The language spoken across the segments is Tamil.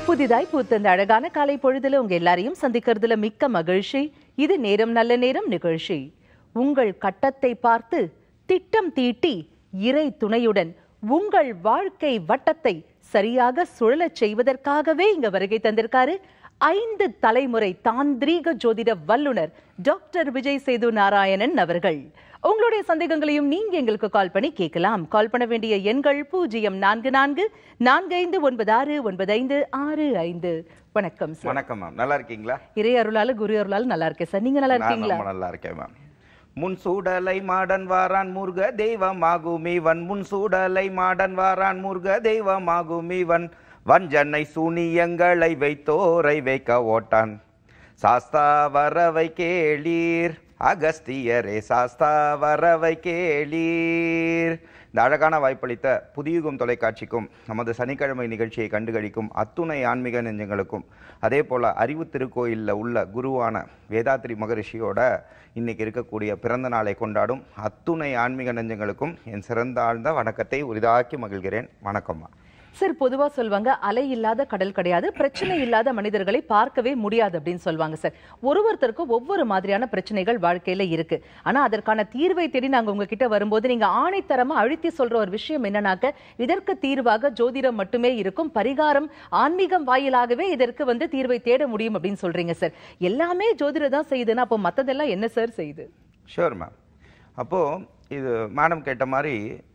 புதிதாய் பூத்த இந்த அழகான காலை பொழுதுல உங்க எல்லாரையும் சந்திக்கிறதுல மிக்க மகிழ்ச்சி. இது நேரம் நல்ல நேரம் நிகழ்ச்சி. உங்கள் கட்டத்தை பார்த்து திட்டம் தீட்டி இறை துணையுடன் உங்கள் வாழ்க்கை வட்டத்தை சரியாக சுழலச் செய்வதற்காகவே இங்க வருகை தந்திருக்காரு 5 தலைமுறை தாந்திரீக ஜோதிட வல்லுனர் டாக்டர் விஜய் சேது நாராயணன் அவர்கள். உங்களுடைய சந்தேகங்களையும் நீங்க எங்களுக்கு கால் பண்ணி கேட்கலாம். கால் பண்ண வேண்டிய எண்கள் 044459695565. வணக்கம் சார். வணக்கம் மேம், நல்லா இருக்கீங்களா? இறை அருளால குரு அருளால நல்லா இருக்கேன் சார். நீங்க நல்லா இருக்கீங்களா? நல்லா இருக்கேன் மேம். முன் சூடலை மாடன் வாரான் முருக தெய்வமாகுமிவன், முன் சூடலை மாடன் வாரான் முருக தெய்வமாகுமிவன், வஞ்சனை சூனியங்களை வைத்தோரை வைக்க ஓட்டான், சாஸ்தா வரவை கேளீர் அகஸ்தியரே சாஸ்தா வரவை கேளீர். இந்த அழகான வாய்ப்பளித்த புதியுகம் தொலைக்காட்சிக்கும் நமது சனிக்கிழமை நிகழ்ச்சியை கண்டுகளிக்கும் அத்துணை ஆன்மீக நெஞ்சங்களுக்கும், அதே போல் அறிவு திருக்கோயிலில் உள்ள குருவான வேதாத்ரி மகரிஷியோட இன்னைக்கு இருக்கக்கூடிய பிறந்த நாளை கொண்டாடும் அத்துணை ஆன்மீக நெஞ்சங்களுக்கும் என் சிறந்த ஆழ்ந்த வணக்கத்தை உரிதாக்கி மகிழ்கிறேன். வணக்கம்மா. சார், பொதுவா சொல்வாங்க அலை இல்லாத கடல் கிடையாது, பிரச்சனை இல்லாத மனிதர்களை பார்க்கவே முடியாது அப்படின்னு சொல்லுவாங்க சார். ஒருத்தருக்கும் ஒவ்வொரு மாதிரியான பிரச்சனைகள் வாழ்க்கையில இருக்கு. ஆனா அதற்கான தீர்வை தேடி நாங்க உங்ககிட்ட வரும்போது நீங்க ஆணைத்தரமா அழுத்தி சொல்ற ஒரு விஷயம் என்னன்னாக்க, இதற்கு தீர்வாக ஜோதிடம் மட்டுமே இருக்கும், பரிகாரம் ஆன்மீகம் வாயிலாகவே இதற்கு தீர்வை தேட முடியும் அப்படின்னு சொல்றீங்க சார். எல்லாமே ஜோதிடம் தான் செய்யுதுன்னா அப்போ மத்ததெல்லாம் என்ன சார் செய்யுது? Sure ma'am. அப்போது இது மேடம் கேட்ட மாதிரி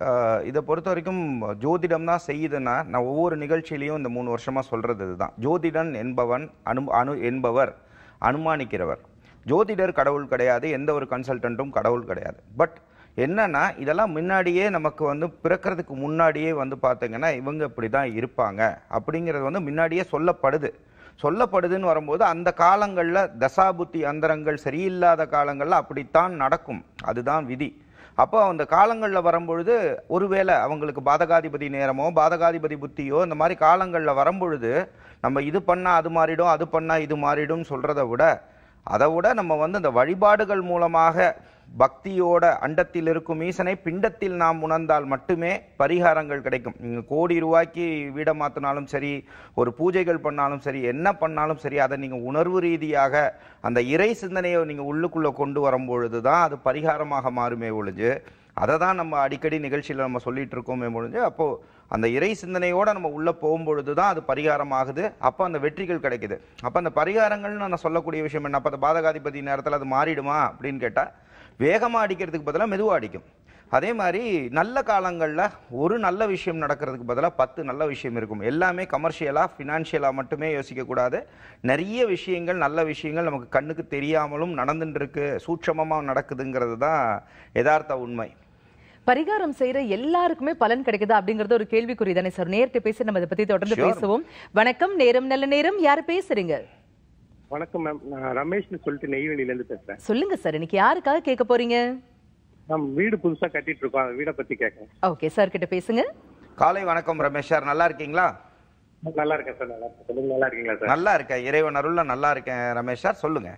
இதை பொறுத்த வரைக்கும் ஜோதிடம் தான் செய்யுதுன்னா, நான் ஒவ்வொரு நிகழ்ச்சியிலையும் இந்த 3 வருஷமாக சொல்கிறது இதுதான். ஜோதிடன் என்பவன் என்பவர் அனுமானிக்கிறவர். ஜோதிடர் கடவுள் கிடையாது, எந்த ஒரு கன்சல்டண்ட்டும் கடவுள் கிடையாது. பட் என்னன்னா, இதெல்லாம் முன்னாடியே நமக்கு பிறக்கிறதுக்கு முன்னாடியே பார்த்தீங்கன்னா இவங்க இப்படி தான் இருப்பாங்க அப்படிங்கிறது முன்னாடியே சொல்லப்படுதுன்னு வரும்போது, அந்த காலங்களில் தசாபுத்தி அந்தரங்கள் சரியில்லாத காலங்களில் அப்படித்தான் நடக்கும், அதுதான் விதி. அப்போ அந்த காலங்களில் வரும்பொழுது ஒருவேளை அவங்களுக்கு பாதகாதிபதி நேரமோ பாதகாதிபதி புத்தியோ இந்த மாதிரி காலங்களில் வரும்பொழுது நம்ம இது பண்ணால் அது மாறிடும், அது பண்ணால் இது மாறிடும் சொல்கிறத விட, அதை விட நம்ம அந்த வழிபாடுகள் மூலமாக பக்தியோட அண்டத்தில் இருக்கும் ஈசனை பிண்டத்தில் நாம் உணர்ந்தால் மட்டுமே பரிகாரங்கள் கிடைக்கும். நீங்கள் கோடி ரூபாய்க்கு வீடை மாற்றினாலும் சரி, ஒரு பூஜைகள் பண்ணாலும் சரி, என்ன பண்ணாலும் சரி, அதை நீங்கள் உணர்வு ரீதியாக அந்த இறை சிந்தனையை நீங்கள் உள்ளுக்குள்ளே கொண்டு வரும்பொழுது தான் அது பரிகாரமாக மாறுமே ஒழிஞ்சு, அதை தான் நம்ம அடிக்கடி நிகழ்ச்சியில் நம்ம சொல்லிட்டு இருக்கோமே ஒழிஞ்சு, அப்போது அந்த இறை சிந்தனையோடு நம்ம உள்ளே போகும்பொழுது தான் அது பரிகாரமாகுது. அப்போ அந்த வெற்றிகள் கிடைக்குது. அப்போ அந்த பரிகாரங்கள்னு நான் சொல்லக்கூடிய விஷயம் என்ன, அப்போ அந்த பாதகாதிபதி நேரத்தில் அது மாறிடுமா அப்படின்னு கேட்டால், வேகமாக அடிக்கிறதுக்கு பதிலாக மெதுவாக அடிக்கும். அதே மாதிரி நல்ல காலங்களில் ஒரு நல்ல விஷயம் நடக்கிறதுக்கு பதிலாக 10 நல்ல விஷயம் இருக்கும். எல்லாமே கமர்ஷியலாக ஃபினான்ஷியலாக மட்டுமே யோசிக்கக்கூடாது. நிறைய விஷயங்கள், நல்ல விஷயங்கள் நமக்கு கண்ணுக்கு தெரியாமலும் நடந்துட்டு இருக்கு, சூட்சமமாக நடக்குதுங்கிறது தான் யதார்த்த உண்மை. பரிகாரம் செய்யற எல்லாருக்குமே பலன் கிடைக்குதா அப்படிங்கறது ஒரு கேள்விக்குறி தானே சார். நேரத்தை பேசி நம்ம அதை பத்தி தொடர்ந்து பேசுவோம். வணக்கம், நேரம் நல்ல நேரம். யாரு பேசுறீங்க? வணக்கம் மேம், நான் ரமேஷ்னு சொல்லிட்டு நெய்வேலியில இருந்து பேசுறேன். சொல்லுங்க சார், இன்னைக்கு யாருக்காக கேட்க போறீங்க? மேம், வீடு புதுசா கட்டிட்டு இருக்கோம், அந்த வீட பத்தி கேட்கறேன். ஓகே சார், கிட்ட பேசுங்க. காலை வணக்கம் ரமேஷ் சார், நல்லா இருக்கீங்களா? நல்லா இருக்கேன் சார். நல்லா இருக்கேன். நல்லா இருக்கீங்களா சார்? நல்லா இருக்கேன், இறைவன் அருள்ல நல்லா இருக்கேன் ரமேஷ் சார், சொல்லுங்க.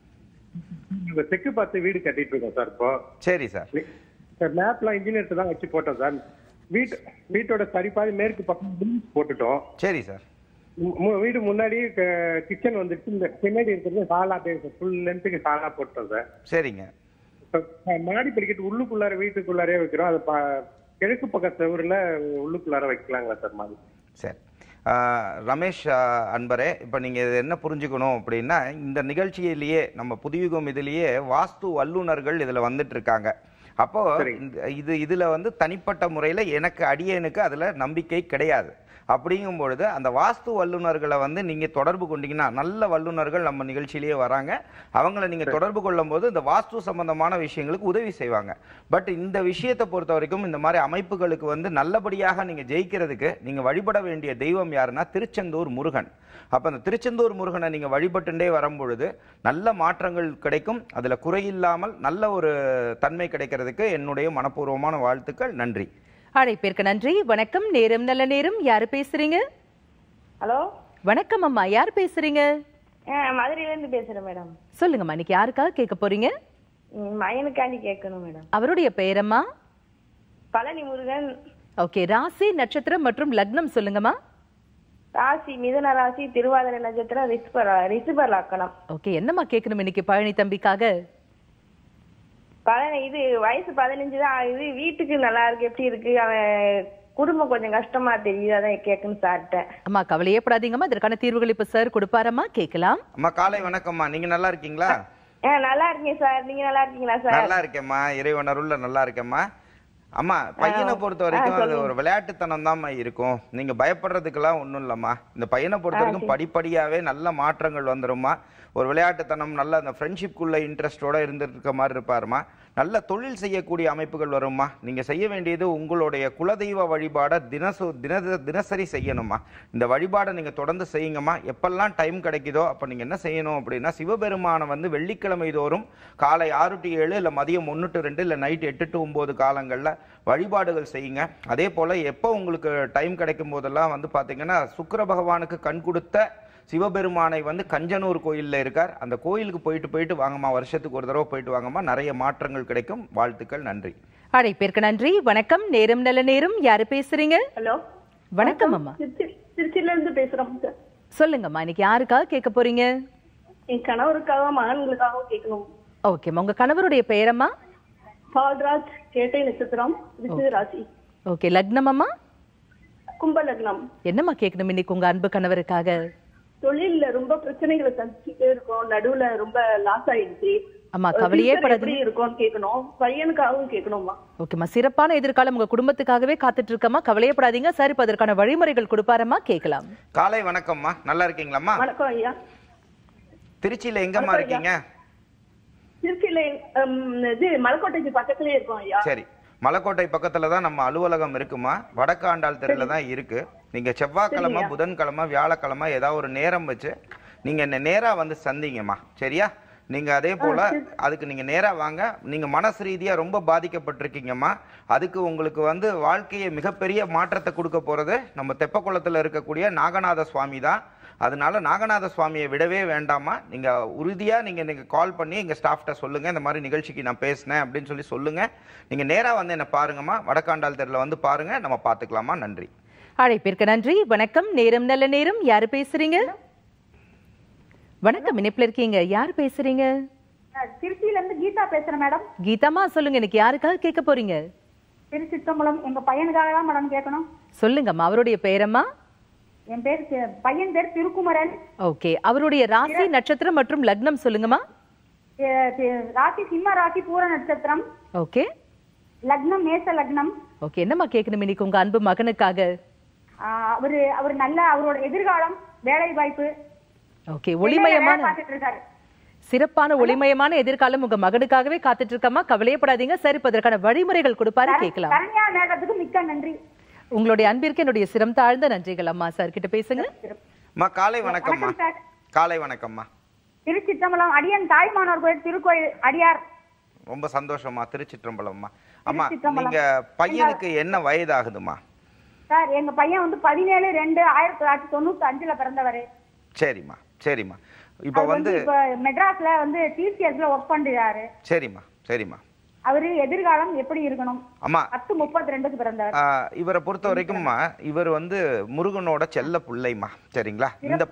தெற்கு பார்த்து வீடு கட்டிட்டு இருக்கோம் சார். இப்போ சரி சார். மேப்லாம் இன்ஜினியர்ஸ் தான் வச்சு போட்டோம் சார். வீட்டோட சரிபாதி மேற்கு பக்கம் போட்டுட்டோம். சரி சார். வீடு முன்னாடி கிச்சன் வந்துட்டு, இந்த பின்னாடி இருக்கிறது சாலா, ஃபுல் லென்த்துக்கு சாலா போட்டோம் சார். சரிங்க. மாடி படிக்கட்டு உள்ளுக்குள்ளார வீட்டுக்குள்ளாரே வைக்கிறோம். அது கிழக்கு பக்க செவருல உள்ளுக்குள்ளார வைக்கலாங்களா சார் மாடி? சரி ரமேஷ் அன்பரே, இப்போ நீங்கள் என்ன புரிஞ்சுக்கணும் அப்படின்னா, இந்த நிகழ்ச்சியிலேயே நம்ம புதுயுகம் இதுலேயே வாஸ்து வல்லுநர்கள் இதில் வந்துட்டு இருக்காங்க. அப்போ இதுல தனிப்பட்ட முறையில் எனக்கு அடியனுக்கு அதுல நம்பிக்கை கிடையாது. அப்படிங்கும் பொழுது அந்த வாஸ்து வல்லுநர்களை நீங்க தொடர்பு கொண்டீங்கன்னா, நல்ல வல்லுநர்கள் நம்ம நிகழ்ச்சியிலேயே வராங்க, அவங்கள நீங்க தொடர்பு கொள்ளும் போது இந்த வாஸ்து சம்பந்தமான விஷயங்களுக்கு உதவி செய்வாங்க. பட் இந்த விஷயத்தை பொறுத்த வரைக்கும் இந்த மாதிரி அமைப்புகளுக்கு நல்லபடியாக நீங்க ஜெயிக்கிறதுக்கு நீங்க வழிபட வேண்டிய தெய்வம் யாருன்னா திருச்செந்தூர் முருகன். அப்போ அந்த திருச்செந்தூர் முருகனை நீங்கள் வழிபட்டுண்டே வரும்பொழுது நல்ல மாற்றங்கள் கிடைக்கும். அதில் குறையில்லாமல் நல்ல ஒரு தன்மை கிடைக்கிறதுக்கு என்னுடைய மனப்பூர்வமான வாழ்த்துக்கள். நன்றி. அழைப்பிற்கு நன்றி. வணக்கம், நேரம் நல்ல நேரம். யாரு பேசுறீங்க? ஹலோ, வணக்கம் அம்மா, யார் பேசுறீங்க? மதுரையில இருந்து பேசுறேன் மேடம். சொல்லுங்கம்மா, இன்னைக்கு யாருக்காக கேட்க போறீங்க? மயனுக்காண்டி கேட்கணும் மேடம். அவருடைய பெயரம்மா? பழனி முருகன். ஓகே, ராசி, நட்சத்திரம் மற்றும் லக்னம் சொல்லுங்கம்மா. ராசி மிதுன ராசி, திருவாதிரை நட்சத்திரம், ரிஷப லக்னம். ஓகே, என்னம்மா கேட்கணும் இன்னைக்கு பழனி தம்பிக்காக? இது வயசு 15 தான் ஆகுது. வீட்டுக்கு நல்லா இருக்கு, எப்படி இருக்கு, அவன் குடும்பம் கொஞ்சம் கஷ்டமா தெரியுது, அதான் கேட்கணும் சார்ட்ட. அம்மா கவலையே படாதீங்கம்மா, இதற்கான தீர்வுகள் இப்ப சார் கொடுப்பாரம்மா, கேட்கலாம். அம்மா காலை வணக்கம்மா, நீங்க நல்லா இருக்கீங்களா? நல்லா இருக்கேன் சார், நீங்க நல்லா இருக்கீங்களா சார்? நல்லா இருக்கேம்மா, இறைவன் அருள்ல நல்லா இருக்கேம்மா. அம்மா பையனை பொறுத்த வரைக்கும் அது ஒரு விளையாட்டுத்தனம் தான் இருக்கும். நீங்க பயப்படுறதுக்கெல்லாம் ஒண்ணும் இல்லம்மா. இந்த பையனை பொறுத்த வரைக்கும் படிப்படியாவே நல்ல மாற்றங்கள் வந்துரும்மா. ஒரு விளையாட்டுத்தனம், நல்ல அந்த ஃப்ரெண்ட்ஷிப்குள்ள இன்ட்ரெஸ்டோட இருந்துட்டு இருக்க மாதிரி இருப்பாருமா. நல்ல தொழில் செய்யக்கூடிய அமைப்புகள் வரும்மா. நீங்க செய்ய வேண்டியது உங்களுடைய குலதெய்வ வழிபாடை தினசரி செய்யணும்மா. இந்த வழிபாடை நீங்க தொடர்ந்து செய்யுங்கம்மா. எப்பெல்லாம் டைம் கிடைக்குதோ அப்ப நீங்க என்ன செய்யணும் அப்படின்னா, சிவபெருமானை வந்து வெள்ளிக்கிழமை தோறும் காலை 6 to 7 இல்ல மதியம் 1 to 2 இல்ல நைட் 8 to 9 காலங்கள்ல வழிபாடுகள் செய்யுங்க. அதே போல எப்போ உங்களுக்கு டைம் கிடைக்கும் போதெல்லாம் வந்து பாத்தீங்கன்னா, சுக்கிர பகவானுக்கு கண் கொடுத்த சிவபெருமானை வந்து கஞ்சனூர் கோயில்ல இருக்கார். அந்த கோயிலுக்கு போயிட்டு வாங்கம்மா. வருஷத்துக்கு ஒரு தடவை போயிட்டு வாங்கம்மா. நிறைய மாற்றங்கள் கிடைக்கும். வாழ்த்துக்கள், நன்றி. அழைப்பிற்கு நன்றி. வணக்கம், நேரம் நல்ல நேரம். யாரு பேசுறீங்க? ஹலோ, வணக்கம் அம்மா. திருச்சியில இருந்து பேசுறோம் சார். சொல்லுங்கம்மா, இன்னைக்கு யாருக்காக கேட்க போறீங்க? என் கணவருக்காக, மகன்களுக்காக கேட்கணும். ஓகேம்மா, உங்க கணவருடைய பெயரம்மா? பால்ராஜ், கேட்டை நட்சத்திரம், ரிஷப ராசி. ஓகே, லக்னம் அம்மா? கும்ப லக்னம். என்னம்மா கேட்கணும் இன்னைக்கு உங்க அன்பு கணவருக்காக? தொழில்ல ரொம்ப பிரச்சனைகளை சந்திச்சுட்டே இருக்கோம், நடுவுல ரொம்ப லாஸ் ஆயிடுச்சு. அம்மா கவலையே படாதீங்க, இருக்கும்னு கேட்கணும். பையனுக்காகவும் கேட்கணுமா? ஓகேம்மா, சிறப்பான எதிர்காலம் உங்க குடும்பத்துக்காகவே காத்துட்டு இருக்கம்மா. கவலையே படாதீங்க, சார் இப்ப அதற்கான வழிமுறைகள் கொடுப்பாரம்மா, கேட்கலாம். காலை வணக்கம்மா, நல்லா இருக்கீங்களாம்மா? வணக்கம் ஐயா. திருச்சியில எங்கம்மா இருக்கீங்க? திருச்சியில இது மலைக்கோட்டைக்கு பக்கத்துலயே இருக்கோம் ஐயா. சரி, மலைக்கோட்டை பக்கத்துல தான் நம்ம அலுவலகம் இருக்குமா. வடக்கு ஆண்டாள் தெருல தான் இருக்கு. நீங்க செவ்வாய்க்கிழமை, புதன்கிழமை, வியாழக்கிழமை ஏதாவது ஒரு நேரம் வச்சு நீங்க என்ன நேரா வந்து சந்திங்கம்மா. சரியா? நீங்க அதே போல அதுக்கு நீங்க நேரா வாங்க. நீங்க மனசு ரீதியா ரொம்ப பாதிக்கப்பட்டிருக்கீங்கம்மா. அதுக்கு உங்களுக்கு வந்து வாழ்க்கையை மிகப்பெரிய மாற்றத்தை கொடுக்க போறது நம்ம தெப்பக்குளத்துல இருக்கக்கூடிய நாகநாத சுவாமி தான். அதனால நாகநாத சுவாமியை விடவே வேண்டாமா. நீங்க உறுதியா நீங்க கால் பண்ணி எங்க ஸ்டாஃப்ட சொல்லுங்க, இந்த மாதிரி நிகழ்ச்சிக்கு நான் பேசினேன் அப்படின்னு சொல்லி சொல்லுங்க. நீங்க நேரா வந்து என்ன பாருங்கம்மா. வடக்காண்டாள் தெருல வந்து பாருங்க, நம்ம பாத்துக்கலாமா. நன்றி. அழைப்பிற்கு நன்றி. வணக்கம், நேரம் நல்ல நேரம். யாரு பேசுறீங்க? வணக்கம், இணைப்புல இருக்கீங்க. யாரு பேசுறீங்க? திருச்சியில இருந்து கீதா பேசுறேன் மேடம். கீதாமா சொல்லுங்க, இன்னைக்கு யாருக்காக கேட்க போறீங்க? திருச்சித்தம்பலம், எங்க பையனுக்காக தான் மேடம் கேட்கணும். சொல்லுங்கம்மா, அவருடைய பெயரம்மா? என் பேர் பையன் பேர் திருக்குமரன். ஓகே, அவருடைய ராசி, நட்சத்திரம் மற்றும் லக்னம் சொல்லுங்கம்மா. ராசி சிம்ம ராசி, பூர நட்சத்திரம். ஓகே, லக்னம் மேச லக்னம். ஓகே, என்னம்மா கேட்கணும் இன்னைக்கு உங்க அன்பு மகனுக்காக? அவரு நல்ல அவரோட எதிர்காலம், வேலை வாய்ப்பு. ஓகே, ஒளிமயமான சிறப்பான ஒளிமயமான எதிர்காலம் உங்க மகனுக்காகவே காத்துட்டு இருக்கமா. கவலையப்படாதீங்க, சரி அதற்கான வழிமுறைகள் கொடுப்பாரு, கேட்கலாம். மிக்க நன்றி. உங்களுடைய அன்பிற்கு என்னுடைய சிரம் தாழ்ந்த நன்றிகள். அம்மா சார் கிட்ட பேசுங்க. காலை வணக்கம்மா. காலை வணக்கம்மா. திருச்சிற்றம்பலம், அடியன் தாய்மானோர் கோயில் திருக்கோயில் அடியார். ரொம்ப சந்தோஷமா. திருச்சிற்றம்பலம்மா. அம்மா, நீங்க பையனுக்கு என்ன வயது ஆகுதுமா? சார், எங்க பையன் வந்து 17/2/1995 பிறந்தவர். சரிம்மா, சரிம்மா. இப்ப வந்து மெட்ராஸ்ல வந்து டிசிஎஸ்ல ஒர்க் பண்றாரு. சரிம்மா, சரிம்மா. அவரு எதிர்காலம் எப்படி இருக்கணும்? அம்மா 10/32 பிறந்தார். இவரை பொறுத்த வரைக்கும்மா, இவர் வந்து முருகனோட செல்ல பிள்ளைமா. சரிங்களா?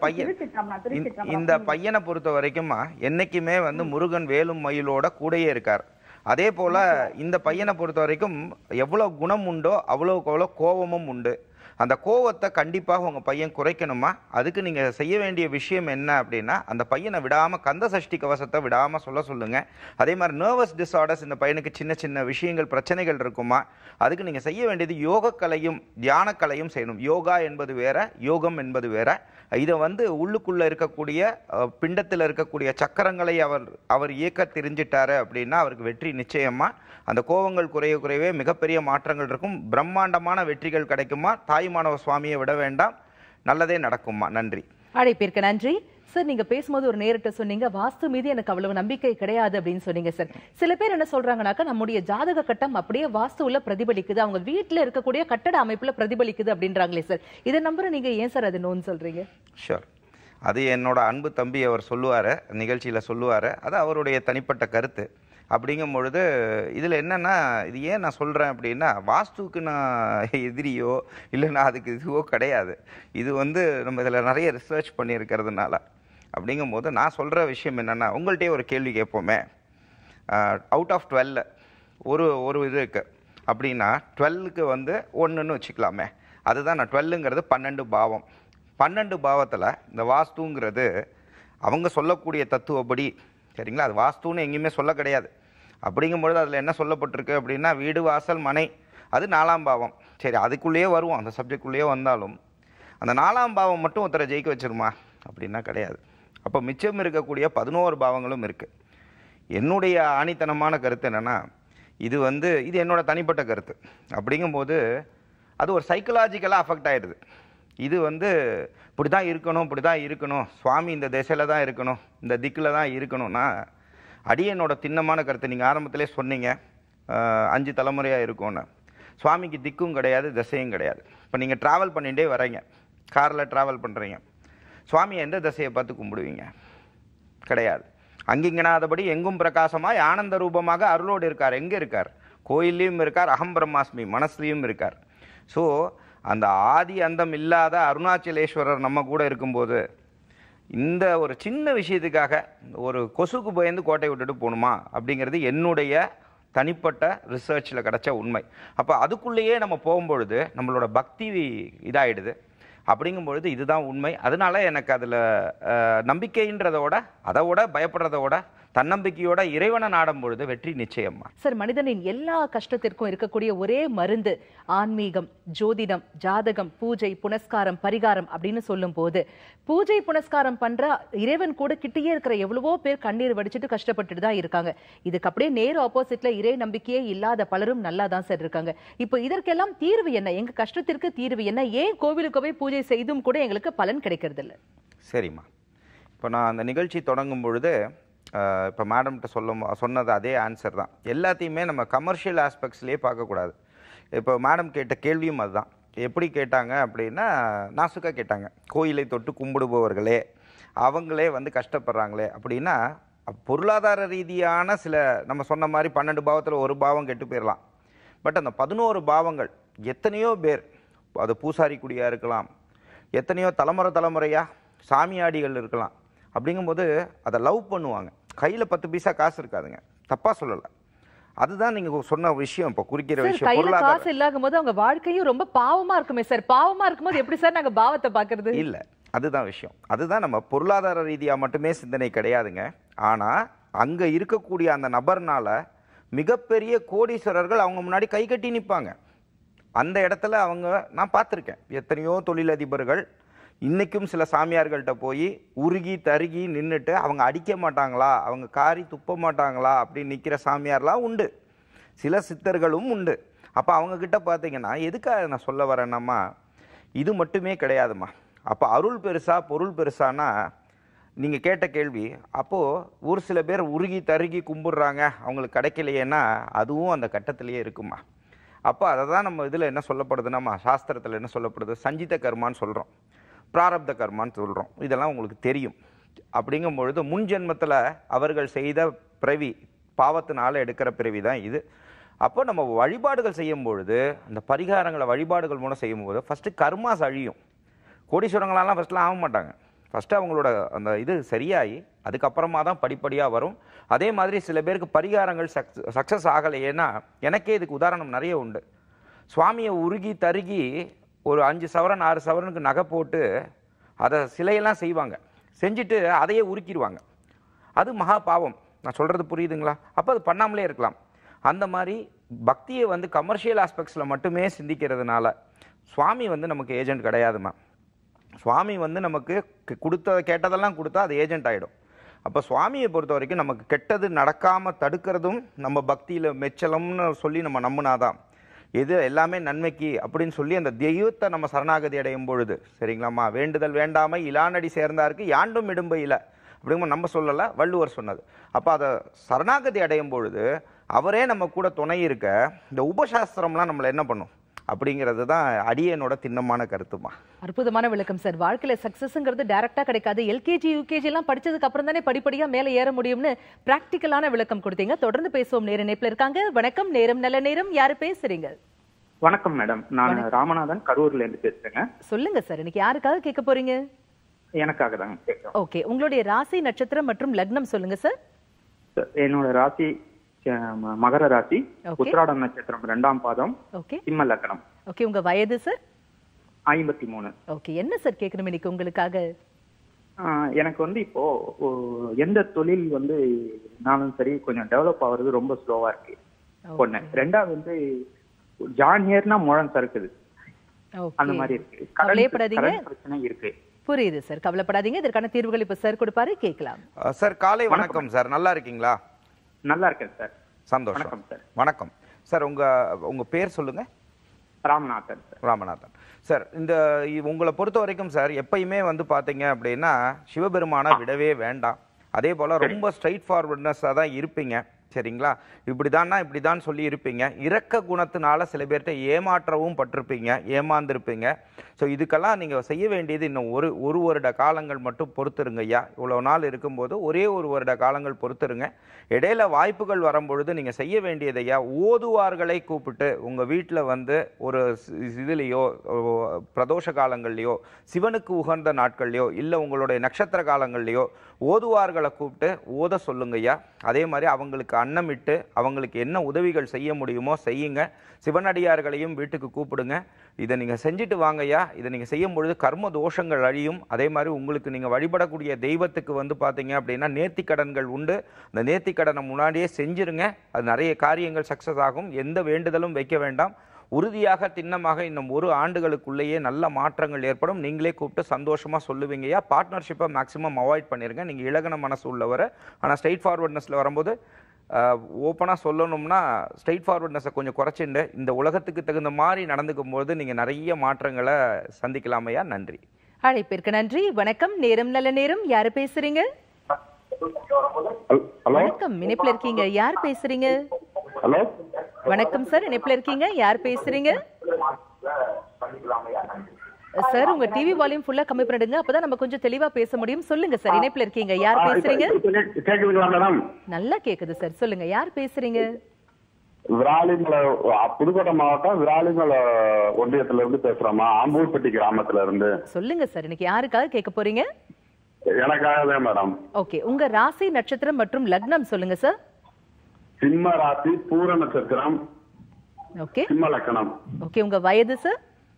இந்த பையனை பொறுத்த வரைக்கும்மா என்னைக்குமே வந்து முருகன் வேலும் மயிலோட கூடயே இருக்கார். அதே போல இந்த பையனை பொறுத்த வரைக்கும் எவ்வளவு குணம் உண்டோ அவ்வளவுக்கு அவ்வளவு கோபமும் உண்டு. அந்த கோவத்தை கண்டிப்பாக உங்க பையன் குறைக்கணுமா. அதுக்கு நீங்க செய்ய வேண்டிய விஷயம் என்ன அப்படின்னா, அந்த பையனை விடாம கந்த சஷ்டி கவசத்தை விடாம சொல்லுங்க. அதே மாதிரி நர்வஸ் டிஸார்டர்ஸ் இந்த பையனுக்கு சின்ன சின்ன விஷயங்கள் பிரச்சனைகள் இருக்குமா. அதுக்கு நீங்க செய்ய வேண்டியது யோகக்கலையும் தியானக்கலையும் செய்யணும். யோகா என்பது வேற, யோகம் என்பது வேற. இதை வந்து உள்ளுக்குள்ள இருக்கக்கூடிய பிண்டத்தில் இருக்கக்கூடிய சக்கரங்களை அவர் இயக்க தெரிஞ்சிட்டாரு அப்படின்னா அவருக்கு வெற்றி நிச்சயமா. அந்த கோபங்கள் குறையவே மிகப்பெரிய மாற்றங்கள் இருக்கும். பிரம்மாண்டமான வெற்றிகள் கிடைக்குமா. தாய்மானவ சுவாமியை விட வேண்டாம், நல்லதே நடக்குமா. நன்றி. அழைப்பிற்கு நன்றி. சார், நீங்க பேசும்போது ஒரு நேரத்தை சொன்னீங்க, வாஸ்து மீது எனக்கு அவ்வளவு நம்பிக்கை கிடையாது அப்படின்னு சொன்னீங்க சார். சில பேர் என்ன சொல்றாங்கன்னாக்கா, நம்முடைய ஜாதக கட்டம் அப்படியே வாஸ்துல பிரதிபலிக்குது, அவங்க வீட்டுல இருக்கக்கூடிய கட்டட அமைப்புல பிரதிபலிக்குது அப்படின்றாங்களே சார். இதை நம்புற நீங்க ஏன் சார் அது நோன்னு சொல்றீங்க? ஷூர், அது என்னோட அன்பு தம்பி அவர் சொல்லுவாரு, நிகழ்ச்சியில சொல்லுவாரு. அது அவருடைய தனிப்பட்ட கருத்து. அப்படிங்கும் பொழுது இதில் என்னென்னா இது ஏன் நான் சொல்கிறேன் அப்படின்னா வாஸ்துக்கு நான் எதிரியோ இல்லைன்னா அதுக்கு இதுவோ கிடையாது. இது நம்ம இதில் நிறைய ரிசர்ச் பண்ணியிருக்கிறதுனால. அப்படிங்கும்போது நான் சொல்கிற விஷயம் என்னென்னா, உங்கள்கிட்டயே ஒரு கேள்வி கேட்போமே, அவுட் ஆஃப் 12 ஒரு இது இருக்குது அப்படின்னா 12க்கு 1ன்னு வச்சுக்கலாமே. அதுதான் நான் 12ங்கிறது 12 பாவம். 12 பாவத்தில் இந்த வாஸ்துங்கிறது அவங்க சொல்லக்கூடிய தத்துவப்படி, சரிங்களா, அது வாஸ்துன்னு எங்கேயுமே சொல்ல கிடையாது. அப்படிங்கும்பொழுது அதில் என்ன சொல்லப்பட்டிருக்கு அப்படின்னா, வீடு வாசல் மனை அது 4ஆம் பாவம். சரி, அதுக்குள்ளேயே வருவோம், அந்த சப்ஜெக்டுக்குள்ளேயே வந்தாலும் அந்த 4ஆம் பாவம் மட்டும் ஒருத்தரை ஜெயிக்க வச்சிருமா அப்படின்னா கிடையாது. அப்போ மிச்சம் இருக்கக்கூடிய 11 பாவங்களும் இருக்குது. என்னுடைய ஆணித்தனமான கருத்து என்னென்னா, இது இது என்னோட தனிப்பட்ட கருத்து. அப்படிங்கும்போது அது ஒரு சைக்கலாஜிக்கலாக அஃபெக்ட் ஆகிடுது. இது இப்படி தான் இருக்கணும், இப்படி தான் இருக்கணும், சுவாமி இந்த திசையில் தான் இருக்கணும், இந்த திக்கில் தான் இருக்கணும்னா, அடியனோட திண்ணமான கருத்து நீங்கள் ஆரம்பத்திலே சொன்னீங்க 5 தலைமுறையாக இருக்கும்னு. சுவாமிக்கு திக்கும் கிடையாது, திசையும் கிடையாது. இப்போ நீங்கள் ட்ராவல் பண்ணிகிட்டே வரீங்க, காரில் ட்ராவல் பண்ணுறீங்க, சுவாமியை எந்த திசையை பார்த்து கும்பிடுவீங்க? கிடையாது. அங்கிங்கனாதபடி எங்கும் பிரகாசமாய் ஆனந்த ரூபமாக அருளோடு இருக்கார். எங்கே இருக்கார்? கோயிலையும் இருக்கார், அகம் பிரம்மாஸ்மி மனசுலையும் இருக்கார். ஸோ அந்த ஆதி அந்தம் இல்லாத அருணாச்சலேஸ்வரர் நம்ம கூட இருக்கும்போது இந்த ஒரு சின்ன விஷயத்துக்காக ஒரு கொசுக்கு பயந்து கோட்டை விட்டுட்டு போகணுமா அப்படிங்கிறது என்னுடைய தனிப்பட்ட ரிசர்ச்சில் கிடச்ச உண்மை. அப்போ அதுக்குள்ளேயே நம்ம போகும்பொழுது நம்மளோட பக்தி இதாகிடுது. அப்படிங்கும்பொழுது இதுதான் உண்மை. அதனால எனக்கு அதில் நம்பிக்கைன்றதோட அதோட பயப்படுறதோட தன்னம்பிக்கையோட இறைவனை நாடும் பொழுது வெற்றி நிச்சயமா. சார், மனிதனின் எல்லா கஷ்டத்திற்கும் இருக்கக்கூடிய ஒரே மருந்து ஆன்மீகம், ஜோதிடம், ஜாதகம், பூஜை, புனஸ்காரம், பரிகாரம் அப்படின்னு சொல்லும் போது பூஜை புனஸ்காரம் பண்ற இறைவன் கூட கிட்டேயே இருக்கிற எவ்வளவோ பேர் கண்ணீர் வடிச்சிட்டு கஷ்டப்பட்டுட்டு தான் இருக்காங்க. இதுக்கு அப்படியே நேர் ஆப்போசிட்ல இறை நம்பிக்கையே இல்லாத பலரும் நல்லா தான் சார் இருக்காங்க. இப்போ இதற்கெல்லாம் தீர்வு என்ன? எங்க கஷ்டத்திற்கு தீர்வு என்ன? ஏன் கோவிலுக்கு போய் பூஜை செய்தும் கூட எங்களுக்கு பலன் கிடைக்கிறது இல்லை? சரிம்மா, இப்போ நான் அந்த நிகழ்ச்சி தொடங்கும் பொழுது இப்போ மேடம்கிட்ட சொன்னது அதே ஆன்சர் தான். எல்லாத்தையுமே நம்ம கமர்ஷியல் ஆஸ்பெக்ட்ஸ்லேயே பார்க்கக்கூடாது. இப்போ மேடம் கேட்ட கேள்வியும் அதுதான். எப்படி கேட்டாங்க அப்படின்னா, நாசுக்காக கேட்டாங்க, கோயிலை தொட்டு கும்பிடுபவர்களே அவங்களே கஷ்டப்படுறாங்களே அப்படின்னா, பொருளாதார ரீதியான சில நம்ம சொன்ன மாதிரி 12 பாவத்தில் ஒரு பாவம் கெட்டு போயிடலாம். பட் அந்த 11 பாவங்கள் எத்தனையோ பேர், அது பூசாரி குடியாக இருக்கலாம், எத்தனையோ தலைமுறையாக சாமியாடிகள் இருக்கலாம். அப்படிங்கும்போது அதை லவ் பண்ணுவாங்க. கையில் 10 பைசா காசு இருக்காதுங்க, தப்பாக சொல்லலை. அதுதான் நீங்க சொன்ன விஷயம். இப்போ குறிக்கிற விஷயம் கையில காசு இல்லாகும் போது அவங்க வாழ்க்கையும் ரொம்ப பாவமா இருக்குமே சார். பாவமா இருக்கும்போது எப்படி சார் நாங்க பாவத்தை பார்க்கறது? இல்லை, அதுதான் விஷயம். அதுதான் நம்ம பொருளாதார ரீதியாக மட்டுமே சிந்தனை கிடையாதுங்க. ஆனால் அங்கே இருக்கக்கூடிய அந்த நபர்னால மிகப்பெரிய கோடீஸ்வரர்கள் அவங்க முன்னாடி கை கட்டி நிற்பாங்க. அந்த இடத்துல நான் பார்த்துருக்கேன் எத்தனையோ தொழிலதிபர்கள் இன்றைக்கும் சில சாமியார்கள்ட்ட போய் உருகி தருகி நின்றுட்டு அவங்க அடிக்க மாட்டாங்களா, அவங்க காரி துப்ப மாட்டாங்களா அப்படின்னு நிற்கிற சாமியார்லாம் உண்டு. சில சித்தர்களும் உண்டு. அப்போ அவங்கக்கிட்ட பார்த்தீங்கன்னா, எதுக்காக நான் சொல்ல வரேன்னாம்மா, இது மட்டுமே கிடையாதுமா. அப்போ அருள் பெருசா பொருள் பெருசானா நீங்கள் கேட்ட கேள்வி. அப்போது ஒரு சில பேர் உருகி தருகி கும்பிட்றாங்க, அவங்களுக்கு கிடைக்கலையேன்னா அதுவும் அந்த கட்டத்திலேயே இருக்குமா. அப்போ அதை தான் நம்ம இதில் என்ன சொல்லப்படுதுன்னாம்மா, சாஸ்திரத்தில் என்ன சொல்லப்படுது, சஞ்சித கர்மான்னு சொல்கிறோம், பிராரப்த கர்மான்னு சொல்கிறோம். இதெல்லாம் உங்களுக்கு தெரியும். அப்படிங்கும்பொழுது முன் ஜென்மத்தில் அவர்கள் செய்த பிறவி பாவத்தினால எடுக்கிற பிறவி தான் இது. அப்போ நம்ம வழிபாடுகள் செய்யும் பொழுது, அந்த பரிகாரங்களை வழிபாடுகள் மூலம் செய்யும்போது ஃபஸ்ட்டு கர்மாஸ் அழியும். கோடீஸ்வரங்களாலாம் ஃபஸ்ட்லாம் ஆக மாட்டாங்க. ஃபஸ்ட்டு அவங்களோட அந்த இது சரியாகி அதுக்கப்புறமா தான் படிப்படியாக வரும். அதே மாதிரி சில பேருக்கு பரிகாரங்கள் சக்ஸஸ் ஆகலையேன்னா, எனக்கே இதுக்கு உதாரணம் நிறைய உண்டு. சுவாமியை உருகி தருகி ஒரு 5 சவரன் 6 சவரனுக்கு நகை போட்டு அதை சிலையெல்லாம் செய்வாங்க. செஞ்சுட்டு அதையே உருக்கிடுவாங்க. அது மகா பாவம். நான் சொல்கிறது புரியுதுங்களா? அப்போ அது பண்ணாமலே இருக்கலாம். அந்த மாதிரி பக்தியை கமர்ஷியல் ஆஸ்பெக்ட்ஸில் மட்டுமே சிந்திக்கிறதுனால சுவாமி நமக்கு ஏஜென்ட் கிடையாதுமா. சுவாமி நமக்கு கேட்டதெல்லாம் கொடுத்தா அது ஏஜென்ட் ஆகிடும். அப்போ சுவாமியை பொறுத்த வரைக்கும் நமக்கு கெட்டது நடக்காமல் தடுக்கிறதும் நம்ம பக்தியில் மெச்சலம்னு சொல்லி நம்ம நம்பினாதான். எது எல்லாமே நன்மைக்கு அப்படின்னு சொல்லி அந்த தெய்வத்தை நம்ம சரணாகதி அடையும் பொழுது, சரிங்களாம்மா, வேண்டுதல் வேண்டாமை இலானடி சேர்ந்தாருக்கு யாண்டும் இடும்பை இல்லை அப்படிங்கும்போது நம்ம சொல்லலை, வள்ளுவர் சொன்னது. அப்போ அதை சரணாகதி அடையும் பொழுது அவரே நம்ம கூட துணை இருக்க இந்த உபசாஸ்திரம்லாம் நம்மளை என்ன பண்ணும், அப்படிங்கிறது தான் அடியனோட திண்ணமான கருத்துமா. அற்புதமான விளக்கம் சார். வாழ்க்கையில சக்சஸ்ங்கிறது டைரக்டா கிடைக்காது. எல்கேஜி யூகேஜி எல்லாம் படிச்சதுக்கு அப்புறம் தானே படிப்படியா மேல ஏற முடியும்னு பிராக்டிக்கலான விளக்கம் கொடுத்தீங்க. தொடர்ந்து பேசுவோம். நேர இணைப்புல இருக்காங்க. வணக்கம், நேரம் நல்ல நேரம். யாரு பேசுறீங்க? வணக்கம் மேடம், நான் ராமநாதன், கரூர்ல இருந்து பேசுறேங்க. சொல்லுங்க சார், இன்னைக்கு யாருக்காக கேட்க போறீங்க? எனக்காக தாங்க கேட்கிறோம். ஓகே, உங்களுடைய ராசி நட்சத்திரம் மற்றும் லக்னம் சொல்லுங்க சார். என்னோட ராசி மகர ராசி, உத்திராடம் நட்சத்திரம் 2ஆம் பாதம், சிம்ம லக்னம். ஓகே, உங்க வயது சார்? 53. ஓகே, என்ன சார் கேட்கணும் இன்னைக்கு உங்களுக்காக? எனக்கு வந்து இப்போ எந்த தொழில் வந்து நானும் சரி கொஞ்சம் டெவலப் ஆகுறது ரொம்ப ஸ்லோவா இருக்கு ஒண்ணு. ரெண்டாவது வந்து ஜான்ஹேர்னா முழம் சறுக்குது, அந்த மாதிரி இருக்கு. கவலைப்படாதீங்க, பிரச்சனை இருக்கு. புரியுது சார், கவலைப்படாதீங்க. இதற்கான தீர்வுகள் இப்ப சார் கொடுப்பாரு, கேட்கலாம். சார் காலை வணக்கம் சார், நல்லா இருக்கீங்களா? நல்லா இருக்கேன் சார். சந்தோஷம். வணக்கம் சார். வணக்கம் சார். உங்க பேர் சொல்லுங்க. ராமநாதன். ராமநாதன் சார். உங்களை பொறுத்த வரைக்கும் சார் எப்பயுமே வந்து பாத்தீங்க அப்படின்னா சிவபெருமானை விடவே வேண்டாம். அதே போல ரொம்ப ஸ்ட்ரைட் ஃபார்வர்ட்னஸா தான் இருப்பீங்க. சரிங்களா? இப்படிதான் சொல்லி இருப்பீங்க. இரக்க குணத்தினால சில பேர்கிட்ட ஏமாற்றவும் பட்டிருப்பீங்க, ஏமாந்துருப்பீங்க. ஸோ இதுக்கெல்லாம் நீங்கள் செய்ய வேண்டியது இன்னும் ஒரு வருட காலங்கள் மட்டும் பொறுத்துருங்க ஐயா. இவ்வளோ நாள் இருக்கும்போது ஒரே ஒரு வருட காலங்கள் பொறுத்துருங்க. இடையில வாய்ப்புகள் வரும்பொழுது நீங்கள் செய்ய வேண்டியது ஐயா, ஓதுவார்களை கூப்பிட்டு உங்கள் வீட்டில் வந்து ஒரு இதுலேயோ பிரதோஷ காலங்கள்லையோ சிவனுக்கு உகந்த நாட்கள்லையோ இல்லை உங்களுடைய நட்சத்திர காலங்கள்லையோ ஓதுவார்களை கூப்பிட்டு ஓத சொல்லுங்க ஐயா. அதே மாதிரி அவங்களுக்கு அன்னமிட்டு அவங்களுக்கு என்ன உதவிகள் செய்ய முடியுமோ செய்யுங்க. சிவனடியார்களையும் வீட்டுக்கு கூப்பிடுங்க. இதை நீங்கள் செஞ்சுட்டு வாங்கய்யா. இதை நீங்கள் செய்யும் பொழுது கர்ம தோஷங்கள் அழியும். அதே மாதிரி உங்களுக்கு நீங்கள் வழிபடக்கூடிய தெய்வத்துக்கு வந்து பார்த்தீங்க அப்படின்னா நேர்த்திக்கடன்கள் உண்டு. அந்த நேர்த்திக்கடனை முன்னாடியே செஞ்சிருங்க. அது நிறைய காரியங்கள் சக்ஸஸ் ஆகும். எந்த வேண்டுதலும் வைக்க வேண்டாம். உறுதியாக திண்ணமாக இன்னும் 1 ஆண்டுகளுக்குள்ளேயே நல்ல மாற்றங்கள் ஏற்படும். நீங்களே கூப்பிட்டு சந்தோஷமாக சொல்லுவீங்கய்யா. பார்ட்னர்ஷிப்பை மேக்ஸிமம் அவாய்ட் பண்ணிடுங்க. நீங்கள் இலகன மனசு உள்ளவர். ஆனால் ஸ்ட்ரைட் ஃபார்வர்ட்னஸில் வரும்போது ஓப்பனாக சொல்லணும்னா ஸ்ட்ரைட் ஃபார்வர்ட்னஸை கொஞ்சம் குறைச்சிண்டு இந்த உலகத்துக்கு தகுந்த மாதிரி நடந்துக்கும் போது நீங்கள் நிறைய மாற்றங்களை சந்திக்கலாமையா. நன்றி. அழைப்பிற்கு நன்றி. வணக்கம், நேரம் நல்ல நேரம். யாரு பேசுறீங்க? வணக்கம், இணைப்புல இருக்கீங்க. யார் பேசுறீங்க? ஹலோ, வணக்கம் சார், இணைப்புல இருக்கீங்க. யார் பேசுறீங்க சார்? உங்க டிவி வால்யூம் ஃபுல்லா கம்மி பண்ணிடுங்க, அப்பதான் நம்ம கொஞ்சம் தெளிவா பேச முடியும். சொல்லுங்க சார், இணைப்புல இருக்கீங்க. யார் பேசுறீங்க? நல்லா கேக்குது சார், சொல்லுங்க. யார் பேசுறீங்க? விராலிமலை, புதுக்கோட்டை மாவட்டம் விராலிமலை ஒன்றியத்துல இருந்து பேசுறோமா, ஆம்பூர்பட்டி கிராமத்துல இருந்து. சொல்லுங்க சார், இன்னைக்கு யாருக்காக கேட்க போறீங்க? எனக்காகவே மேடம். ஓகே, உங்க ராசி நட்சத்திரம் மற்றும் லக்னம் சொல்லுங்க சார். சிம்ம ராசி, பூர நட்சத்திரம், ஓகே, சிம்ம லக்னம். ஓகே, உங்க வயது சார்?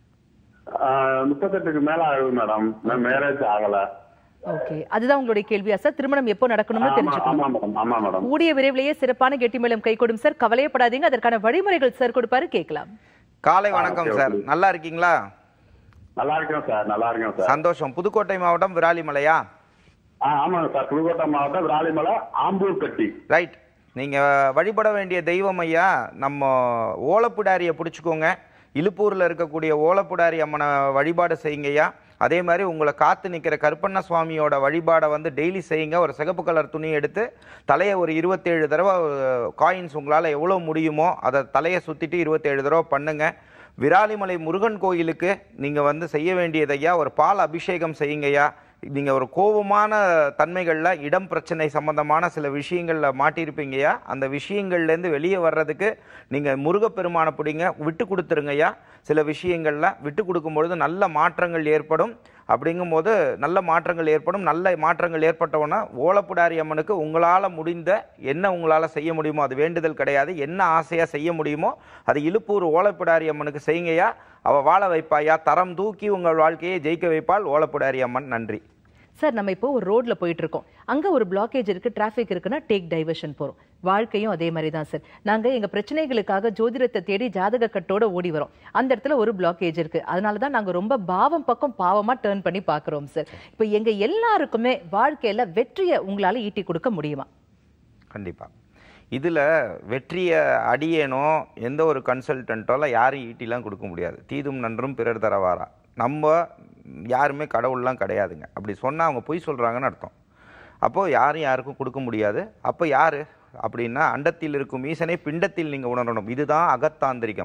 38க்கு மேல ஆகுது மேடம். மேரேஜ் ஆகல. ஓகே, அதுதான் உங்களுடைய கேள்வியா சார்? திருமணம் எப்போ நடக்கணும்னு தெரிஞ்சுக்கணும். கூடிய விரைவிலேயே சிறப்பான கெட்டி மேளம் கை கொடுக்கும் சார். கவலையப்படாதீங்க, அதற்கான வழிமுறைகள் சார் கொடுப்பாரு, கேட்கலாம். காலை வணக்கம் சார், நல்லா இருக்கீங்களா? நல்லா இருக்கேன் சார், நல்லா இருக்கேன் சார். சந்தோஷம். புதுக்கோட்டை மாவட்டம் விராலிமலையா? ஆமாங்க சார், புதுக்கோட்டை மாவட்டம் விராலிமலை, ஆம்பூர்பட்டி. ரைட். நீங்க வழிபட வேண்டிய தெய்வம் ஐயா, நம்ம ஓலப்புடாரியை பிடிச்சிக்கோங்க. இலுப்பூர்ல இருக்கக்கூடிய ஓலப்புடாரி அம்மனை வழிபாடு செய்யுங்கய்யா. அதே மாதிரி உங்களை காத்து நிற்கிற கருப்பண்ண சுவாமியோட வழிபாடை வந்து டெய்லி செய்யுங்க. ஒரு சிகப்பு கலர் துணி எடுத்து தலையை ஒரு 27 தடவை காயின்ஸ் உங்களால் எவ்வளோ முடியுமோ அதை தலையை சுற்றிட்டு 27 தடவை பண்ணுங்க. விராலிமலை முருகன் கோயிலுக்கு நீங்கள் வந்து செய்ய வேண்டியதையா, ஒரு பால் அபிஷேகம் செய்யுங்கய்யா. நீங்கள் ஒரு கோபமான தன்மைகளில் இடம் பிரச்சனை சம்பந்தமான சில விஷயங்களில் மாட்டியிருப்பீங்கய்யா. அந்த விஷயங்கள்லேருந்து வெளியே வர்றதுக்கு நீங்கள் முருகப்பெருமானை பிடிங்க, விட்டு கொடுத்துருங்கய்யா. சில விஷயங்களில் விட்டு கொடுக்கும்பொழுது நல்ல மாற்றங்கள் ஏற்படும். அப்படிங்கும்போது நல்ல மாற்றங்கள் ஏற்படும். நல்ல மாற்றங்கள் ஏற்பட்டவுடனே ஓலப்புடாரி அம்மனுக்கு உங்களால் முடிந்த என்ன உங்களால் செய்ய முடியுமோ, அது வேண்டுதல் கிடையாது, என்ன ஆசையாக செய்ய முடியுமோ அது இலுப்பூர் ஓலப்புடாரி அம்மனுக்கு செய்யுங்கய்யா. அவள் வாழ வைப்பாயா, தரம் தூக்கி உங்கள் வாழ்க்கையை ஜெயிக்க வைப்பாள் ஓலப்புடாரி அம்மன். நன்றி சார். நம்ம இப்போ ஒரு ரோட்ல போயிட்டு இருக்கோம், அங்க ஒரு பிளாக்கேஜ் இருக்கு, டிராபிக் இருக்குன்னா டேக் டைவர்ஷன் போறோம். வாழ்க்கையும் அதே மாதிரி தான் சார். நாங்க எங்க பிரச்சனைகளுக்காக ஜோதிடத்தை தேடி ஜாதக கட்டோட ஓடி வரோம். அந்த இடத்துல ஒரு பிளாக்கேஜ் இருக்கு, அதனாலதான் நாங்க ரொம்ப பாவம் பக்கம் பாவமா டர்ன் பண்ணி பாக்குறோம் சார். இப்போ எங்க எல்லாருக்குமே வாழ்க்கையில வெற்றியை உங்களால ஈட்டி கொடுக்க முடியுமா? கண்டிப்பா. இதில் வெற்றியை அடியேனோ எந்த ஒரு கன்சல்டன்ட்டோல யாரும் ஈட்டிலாம் கொடுக்க முடியாது. தீதும் நன்றும் பிறர் தரவாரா. நம்ம யாருமே கடவுள்லாம் கிடையாதுங்க. அப்படி சொன்னால் அவங்க பொய் சொல்கிறாங்கன்னு அர்த்தம். அப்போது யாருக்கும் கொடுக்க முடியாது. அப்போ யார் அப்படின்னா அண்டத்தில் இருக்கும் ஈசனை பிண்டத்தில் நீங்கள் உணரணும். இதுதான் அகத்தாந்திரிகம்.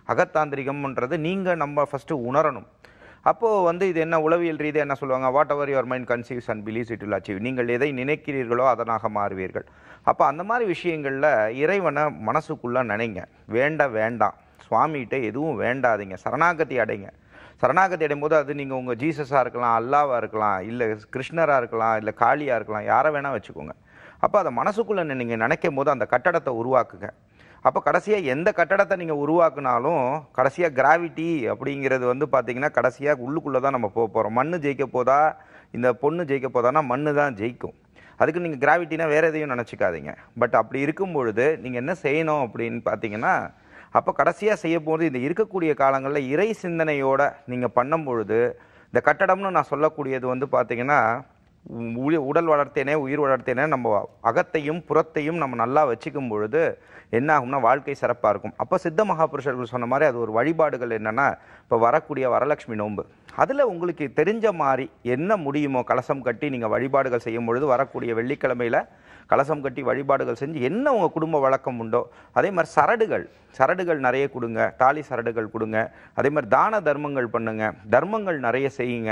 அகத்தாந்திரிகம்ன்றது நீங்கள் நம்ம ஃபஸ்ட்டு உணரணும். அப்போது வந்து இது என்ன உளவியல் ரீதியாக என்ன சொல்லுவாங்க, whatever your mind conceives and believes it will achieve. நீங்கள் எதை நினைக்கிறீர்களோ அதனாக மாறுவீர்கள். அப்போ அந்த மாதிரி விஷயங்களில் இறைவனை மனசுக்குள்ளே நினைங்க. வேண்டாம், சுவாமிகிட்ட எதுவும் வேண்டாதீங்க, சரணாகதி அடைங்க. சரணாகதி அடையும் போது அது நீங்கள் உங்கள் ஜீசஸாக இருக்கலாம், அல்லாவாக இருக்கலாம், இல்லை கிருஷ்ணராக இருக்கலாம், இல்லை காளியாக இருக்கலாம், யாரை வேணால் வச்சுக்கோங்க. அப்போ அதை மனசுக்குள்ளே நீங்கள் நினைக்கும் போது அந்த கட்டடத்தை உருவாக்குங்க. அப்போ கடைசியாக எந்த கட்டடத்தை நீங்கள் உருவாக்குனாலும் கடைசியாக கிராவிட்டி அப்படிங்கிறது வந்து பார்த்திங்கன்னா கடைசியாக உள்ளுக்குள்ளே தான் நம்ம போக போகிறோம். மண் ஜெயிக்க போதா இந்த பொண்ணு ஜெயிக்க போதான்னா மண்ணு தான் ஜெயிக்கும். அதுக்கு நீங்கள் கிராவிட்டினா வேறு எதையும் நினச்சிக்காதீங்க. பட் அப்படி இருக்கும் பொழுது நீங்கள் என்ன செய்யணும் அப்படின்னு பார்த்தீங்கன்னா, அப்போ கடைசியாக செய்ய போது இந்த இருக்கக்கூடிய காலங்களில் இறை சிந்தனையோடு நீங்கள் பண்ணும் பொழுது இந்த கட்டடம்னு நான் சொல்லக்கூடியது வந்து பார்த்திங்கன்னா உடல் வளர்த்தேனே உயிர் வளர்த்தேனே நம்ம அகத்தையும் புறத்தையும் நம்ம நல்லா வச்சுக்கும் பொழுது என்ன ஆகும்னா வாழ்க்கை சிறப்பாக இருக்கும். அப்போ சித்த மகாபுருஷர்கள் சொன்ன மாதிரி அது ஒரு வழிபாடுகள் என்னென்னா, இப்போ வரக்கூடிய வரலட்சுமி நோன்பு, அதில் உங்களுக்கு தெரிஞ்ச மாதிரி என்ன முடியுமோ கலசம் கட்டி நீங்கள் வழிபாடுகள் செய்யும் பொழுது வரக்கூடிய வெள்ளிக்கிழமையில் கலசம் கட்டி வழிபாடுகள் செஞ்சு என்ன உங்கள் குடும்ப வழக்கம் உண்டோ அதே மாதிரி சரடுகள் நிறைய கொடுங்க, தாலி சரடுகள் கொடுங்க. அதே மாதிரி தான தர்மங்கள் பண்ணுங்க, தர்மங்கள் நிறைய செய்யுங்க.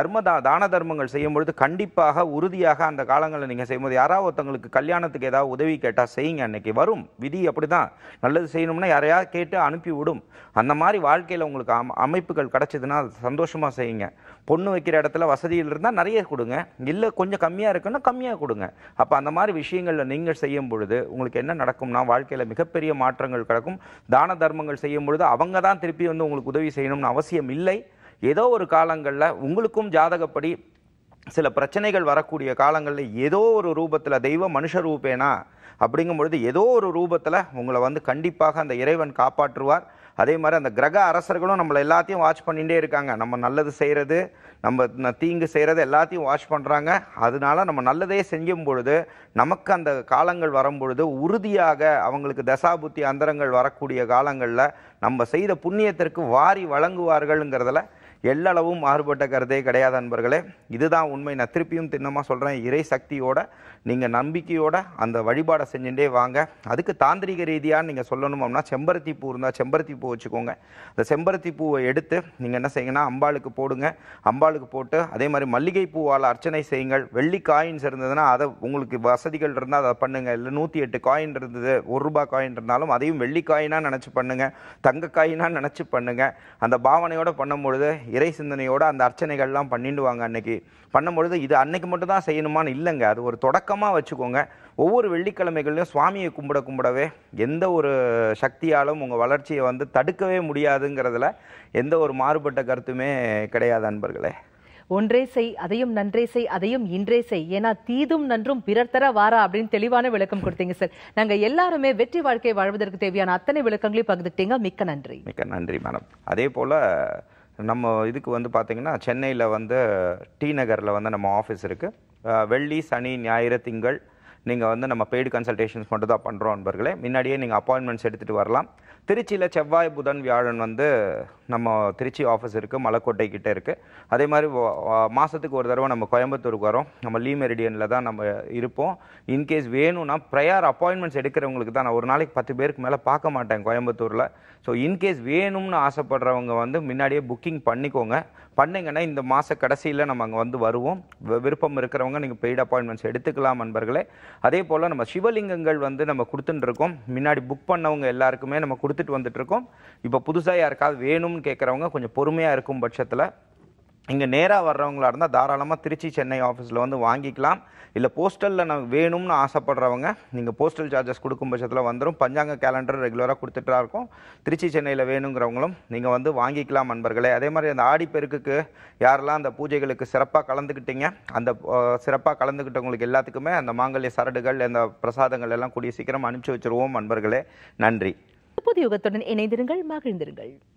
தான தர்மங்கள் செய்யும் பொழுது கண்டிப்பாக உறுதியாக அந்த காலங்களில் நீங்கள் செய்யும்போது யாராவது ஒருத்தவங்களுக்கு கல்யாணத்துக்கு ஏதாவது உதவி கேட்டால் செய்யுங்க. அன்னைக்கு வரும் விதி அப்படி தான். நல்லது செய்யணும்னா யாரையாவது கேட்டு அனுப்பி விடும். அந்த மாதிரி வாழ்க்கையில் உங்களுக்கு அமைப்புகள் கிடச்சிதுன்னா சந்தோஷமாக செய்யுங்க. பொண்ணு வைக்கிற இடத்துல வசதியில் இருந்தால் நிறைய கொடுங்க, இல்லை கொஞ்சம் கம்மியாக இருக்குன்னா கம்மியாக கொடுங்க. அப்போ அந்த மாதிரி விஷயங்களில் நீங்கள் செய்யும் பொழுது உங்களுக்கு என்ன நடக்கும்னா வாழ்க்கையில் மிகப்பெரிய மாற்றங்கள் கிடக்கும். தான தர்மங்கள் செய்யும் பொழுது அவங்க தான் திருப்பி வந்து உங்களுக்கு உதவி செய்யணும்னு அவசியம் இல்லை. ஏதோ ஒரு காலங்களில் உங்களுக்கும் ஜாதகப்படி சில பிரச்சனைகள் வரக்கூடிய காலங்களில் ஏதோ ஒரு ரூபத்தில் தெய்வ மனுஷ ரூபேனா அப்படிங்கும் பொழுது ஏதோ ஒரு ரூபத்தில் உங்களை வந்து கண்டிப்பாக அந்த இறைவன் காப்பாற்றுவார். அதே மாதிரி அந்த கிரக அரசர்களும் நம்மளை எல்லாத்தையும் வாட்ச் பண்ணிகிட்டே இருக்காங்க. நம்ம நல்லது செய்கிறது, நம்ம தீங்கு செய்கிறது எல்லாத்தையும் வாட்ச் பண்ணுறாங்க. அதனால நம்ம நல்லதே செஞ்சும் பொழுது நமக்கு அந்த காலங்கள் வரும்பொழுது உறுதியாக அவங்களுக்கு தசாபுத்தி அந்தரங்கள் வரக்கூடிய காலங்களில் நம்ம செய்த புண்ணியத்திற்கு வாரி வழங்குவார்கள்ங்கிறதுல எல்லளவும் மாறுபட்ட கருத்தே கிடையாது நண்பர்களே. இதுதான் உண்மை. நான் திருப்பியும் திண்ணமாக சொல்கிறேன், இறை சக்தியோட நீங்கள் நம்பிக்கையோட அந்த வழிபாடை செஞ்சுட்டே வாங்க. அதுக்கு தாந்திரிக ரீதியாக நீங்கள் சொல்லணும் அப்படின்னா செம்பருத்தி பூ இருந்தால் செம்பருத்தி பூ வச்சுக்கோங்க. அந்த செம்பருத்தி பூவை எடுத்து நீங்கள் என்ன செய்யுங்கன்னா அம்பாளுக்கு போடுங்க. அம்பாளுக்கு போட்டு அதே மாதிரி மல்லிகை பூவால் அர்ச்சனை செய்யுங்கள். வெள்ளி காயின்ஸ் இருந்ததுன்னா அதை உங்களுக்கு வசதிகள் இருந்தால் அதை பண்ணுங்கள். இல்லை 108 காயின் இருந்தது, 1 ரூபா காயின் இருந்தாலும் அதையும் வெள்ளி காயினாக நினச்சி பண்ணுங்கள், தங்க காயினாக நினச்சி பண்ணுங்கள். அந்த பாவனையோடு பண்ணும்பொழுது இறை சிந்தனையோடு அந்த அர்ச்சனைகள்லாம் பண்ணிட்டு வாங்க. அன்னைக்கு பண்ணும்பொழுது இது அன்னைக்கு மட்டும் தான் செய்யணுமான்னு இல்லைங்க, அது ஒரு தொடக்கமாக வச்சுக்கோங்க. ஒவ்வொரு வெள்ளிக்கிழமைகள்லையும் சுவாமியை கும்பிடவே எந்த ஒரு சக்தியாலும் உங்கள் வளர்ச்சியை வந்து தடுக்கவே முடியாதுங்கிறதுல எந்த ஒரு மாறுபட்ட கருத்துமே கிடையாது நண்பர்களே. ஒன்றே செய் அதையும் நன்றே செய் அதையும் இன்றே செய், ஏன்னா தீதும் நன்றும் பிறர் தர வாரா அப்படின்னு தெளிவான விளக்கம் கொடுத்தீங்க சார். நாங்க எல்லாருமே வெற்றி வாழ்க்கை வாழ்வதற்கு தேவையான அத்தனை விளக்கங்களையும் பகிர்ந்துட்டீங்க. மிக்க நன்றி. மிக்க நன்றி மேடம். அதே போல் நம்ம இதுக்கு வந்து பார்த்திங்கன்னா சென்னையில் வந்து டி நகரில் வந்து நம்ம ஆஃபீஸ் இருக்குது. வெள்ளி சனி ஞாயிறு திங்கள் நீங்கள் வந்து நம்ம பெய்டு கன்சல்டேஷன்ஸ் மட்டும் தான் பண்ணுறோம் நண்பர்களே. முன்னாடியே நீங்கள் அப்பாயின்மெண்ட்ஸ் எடுத்துகிட்டு வரலாம். திருச்சியில் செவ்வாய் புதன் வியாழன் வந்து நம்ம திருச்சி ஆஃபீஸ் இருக்குது, மலைக்கோட்டை கிட்டே இருக்குது. அதே மாதிரி மாதத்துக்கு ஒரு தடவை நம்ம கோயம்புத்தூருக்கு வரோம். நம்ம லீ மெரிடியனில் தான் நம்ம இருப்போம். இன்கேஸ் வேணும்னா ப்ரையர் அப்பாயின்மெண்ட்ஸ் எடுக்கிறவங்களுக்கு தான். நான் ஒரு நாளைக்கு 10 பேருக்கு மேலே பார்க்க மாட்டேன் கோயம்புத்தூரில். ஸோ இன்கேஸ் வேணும்னு ஆசைப்படுறவங்க வந்து முன்னாடியே புக்கிங் பண்ணிக்கோங்க. பண்ணிங்கன்னா இந்த மாத கடைசியில் நம்ம அங்கே வந்து வருவோம். விருப்பம் இருக்கிறவங்க நீங்கள் பெய்டு அப்பாயின்மெண்ட்ஸ் எடுத்துக்கலாம் நண்பர்களே. அதே போல் நம்ம சிவலிங்கங்கள் வந்து நம்ம கொடுத்துட்டுருக்கோம். முன்னாடி புக் பண்ணவங்க எல்லாருக்குமே நம்ம கொடுத்துட்டு வந்துட்டுருக்கோம். இப்போ புதுசாக யாருக்காவது வேணும்னு கேட்குறவங்க கொஞ்சம் பொறுமையாக இருக்கும் பட்சத்தில் இங்கே நேராக வர்றவங்களா இருந்தால் தாராளமாக திருச்சி சென்னை ஆஃபீஸில் வந்து வாங்கிக்கலாம். இல்லை போஸ்டலில் நான் வேணும்னு ஆசைப்படுறவங்க நீங்கள் போஸ்டல் சார்ஜஸ் கொடுக்கும் பட்சத்தில் வந்துடும். பஞ்சாங்க கேலண்டர் ரெகுலராக கொடுத்துட்டா இருக்கும். திருச்சி சென்னையில் வேணுங்கிறவங்களும் நீங்கள் வந்து வாங்கிக்கலாம் நண்பர்களே. அதே மாதிரி அந்த ஆடிப்பெருக்குக்கு யாரெல்லாம் அந்த பூஜைகளுக்கு சிறப்பாக கலந்துக்கிட்டீங்க, அந்த சிறப்பாக கலந்துக்கிட்டவங்களுக்கு எல்லாத்துக்குமே அந்த மாங்கல்ய சரடுகள் அந்த பிரசாதங்கள் எல்லாம் கூடிய சீக்கிரம் அனுப்பிச்சி வச்சுருவோம் நண்பர்களே. நன்றி. புதுயுகத்துடன் இணைந்திருங்கள், மகிழ்ந்திருங்கள்.